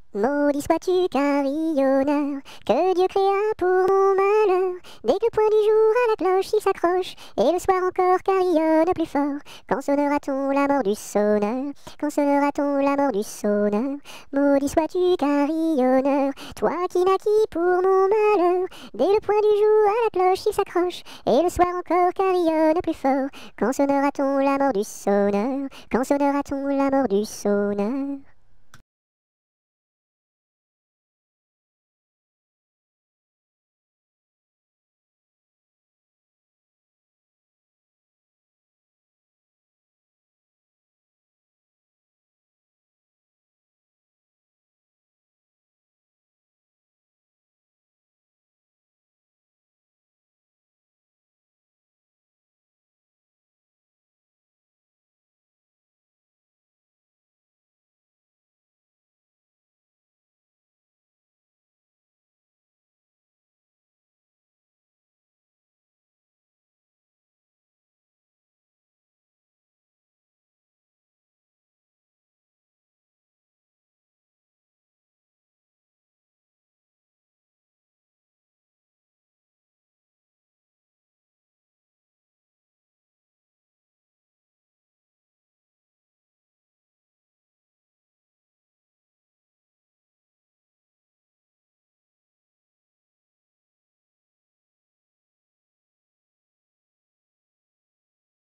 Maudit sois-tu, carillonneur, que Dieu créa pour mon malheur. Dès que le point du jour à la cloche il s'accroche, et le soir encore carillonne plus fort. Quand sonnera-t-on la mort du sonneur? Quand sonnera-t-on la mort du sonneur? Maudit sois-tu, carillonneur, toi qui naquis pour mon malheur. Dès le point du jour à la cloche il s'accroche, et le soir encore carillonne plus fort. Quand sonnera-t-on la mort du sonneur? Quand sonnera-t-on la mort du sonneur?